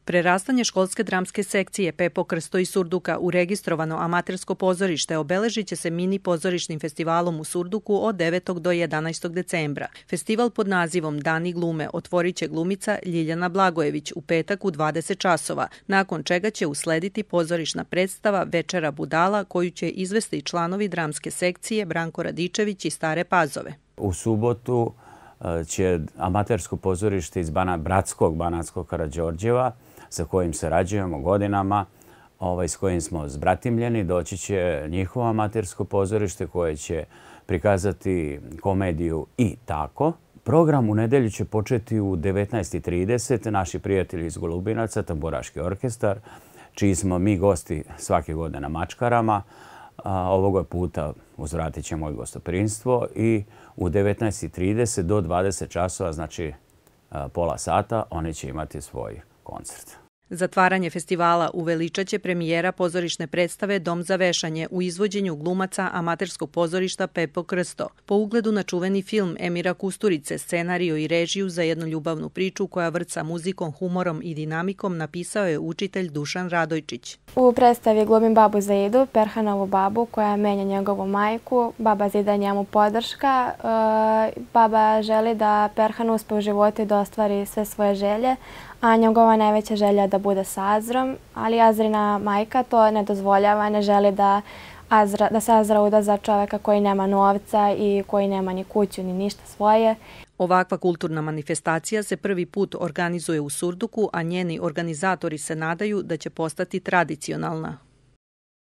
Prerastanje školske dramske sekcije Pepo Krsto iz Surduka u registrovano amatersko pozorište obeležit će se mini pozorišnim festivalom u Surduku od 9. do 11. decembra. Festival pod nazivom Dani glume otvorit će glumica Ljiljana Blagojević u petak u 20 časova, nakon čega će uslediti pozorišna predstava Večera budala koju će izvesti članovi dramske sekcije Branko Radičević iz Stare Pazove. U subotu će amatersko pozorište iz bratskog Banatskog Karađorđeva, sa kojim sarađujemo godinama, s kojim smo zbratimljeni, doći će njihovo amatersko pozorište koje će prikazati komediju I tako. Program u nedelju će početi u 19:30. Naši prijatelji iz Golubinaca, Tamburaški orkestar, čiji smo mi gosti svake godine na Mačkarama. Ovoga puta uzvratit ćemo i gostoprinstvo i u 19:30 do 20 časova, znači pola sata, oni će imati svoj koncert. Zatvaranje festivala uveličat će premijera pozorišne predstave Dom za vešanje u izvođenju glumaca amaterskog pozorišta Pepo Krsto. Po ugledu na čuveni film Emira Kusturice, scenariju i režiju za jednu ljubavnu priču koja vrca muzikom, humorom i dinamikom napisao je učitelj Dušan Radojčić. U predstavi glumim babu Zaidu, Perhanovu babu koja menja njegovu majku. Baba Zida je njemu podrška. Baba želi da Perhan uspe u životu i da ostvari sve svoje želje, a njegova najveća želja je da bude sa Azrom, ali Azrina majka to ne dozvoljava, ne želi da se Azra uda za čoveka koji nema novca i koji nema ni kuću ni ništa svoje. Ovakva kulturna manifestacija se prvi put organizuje u Surduku, a njeni organizatori se nadaju da će postati tradicionalna.